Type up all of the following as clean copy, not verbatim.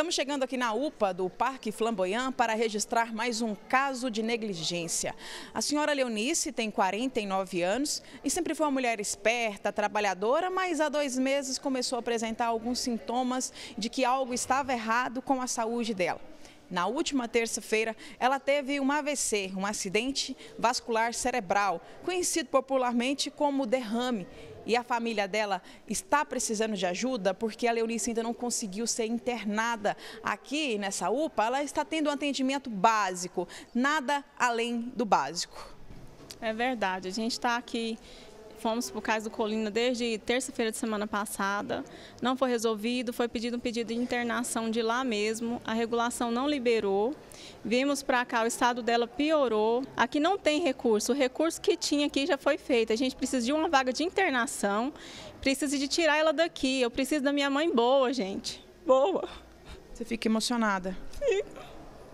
Estamos chegando aqui na UPA do Parque Flamboyant para registrar mais um caso de negligência. A senhora Leonice tem 49 anos e sempre foi uma mulher esperta, trabalhadora, mas há 2 meses começou a apresentar alguns sintomas de que algo estava errado com a saúde dela. Na última terça-feira, ela teve um AVC, um acidente vascular cerebral, conhecido popularmente como derrame. E a família dela está precisando de ajuda porque a Leonice ainda não conseguiu ser internada aqui nessa UPA. Ela está tendo um atendimento básico, nada além do básico. É verdade, a gente está aqui, fomos para o Cais do Colina desde terça-feira de semana passada, não foi resolvido, foi pedido um pedido de internação de lá mesmo, a regulação não liberou, vimos para cá, o estado dela piorou, aqui não tem recurso, o recurso que tinha aqui já foi feito, a gente precisa de uma vaga de internação, precisa de tirar ela daqui, eu preciso da minha mãe boa, gente, boa. Você fica emocionada? Fico.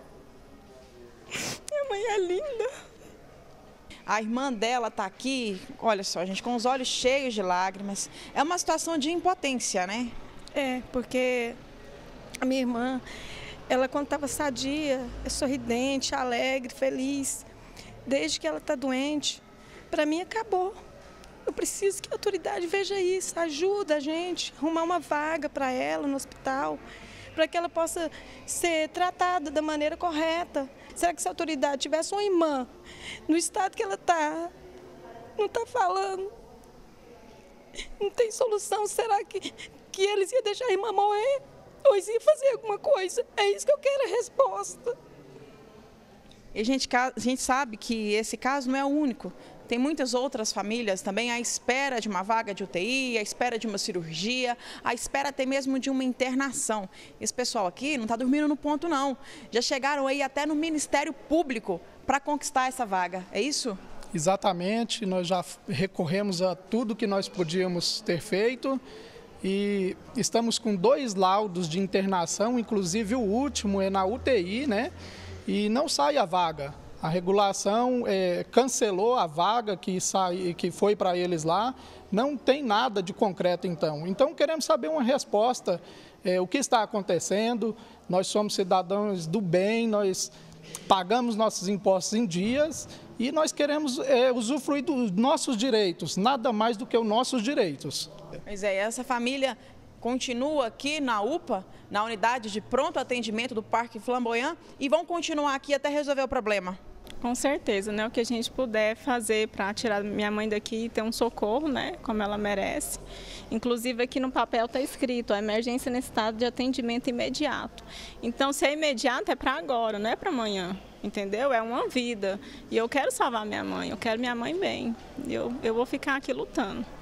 Minha mãe é linda. A irmã dela está aqui, olha só, gente, com os olhos cheios de lágrimas. É uma situação de impotência, né? É, porque a minha irmã, ela quando estava sadia, é sorridente, alegre, feliz. Desde que ela está doente, para mim acabou. Eu preciso que a autoridade veja isso, ajuda a gente, arrumar uma vaga para ela no hospital, para que ela possa ser tratada da maneira correta. Será que se a autoridade tivesse uma irmã no estado que ela está, não está falando, não tem solução, será que eles iam deixar a irmã morrer? Ou eles iam fazer alguma coisa? É isso que eu quero a resposta. E a gente sabe que esse caso não é o único. Tem muitas outras famílias também à espera de uma vaga de UTI, à espera de uma cirurgia, à espera até mesmo de uma internação. Esse pessoal aqui não está dormindo no ponto, não. Já chegaram aí até no Ministério Público para conquistar essa vaga, é isso? Exatamente, nós já recorremos a tudo que nós podíamos ter feito e estamos com 2 laudos de internação, inclusive o último é na UTI, né? E não sai a vaga. A regulação cancelou a vaga que foi para eles lá, não tem nada de concreto então. Então queremos saber uma resposta, o que está acontecendo, nós somos cidadãos do bem, nós pagamos nossos impostos em dias e nós queremos usufruir dos nossos direitos, nada mais do que os nossos direitos. Pois é, essa família continua aqui na UPA, na unidade de pronto atendimento do Parque Flamboyant e vão continuar aqui até resolver o problema. Com certeza, né? O que a gente puder fazer para tirar minha mãe daqui e ter um socorro, né? Como ela merece. Inclusive aqui no papel está escrito, a emergência nesse estado de atendimento imediato. Então, se é imediato, é para agora, não é para amanhã, entendeu? É uma vida. E eu quero salvar minha mãe, eu quero minha mãe bem. Eu vou ficar aqui lutando.